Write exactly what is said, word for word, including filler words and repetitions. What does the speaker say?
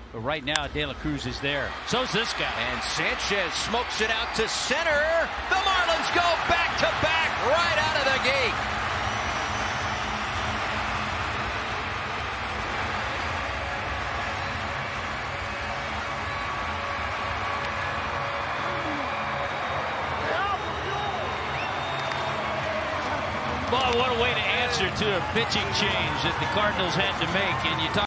But right now, De La Cruz is there. So's this guy. And Sanchez smokes it out to center. The Marlins go back to back right out of the gate. Boy, what a way to answer to a pitching change that the Cardinals had to make. And you talk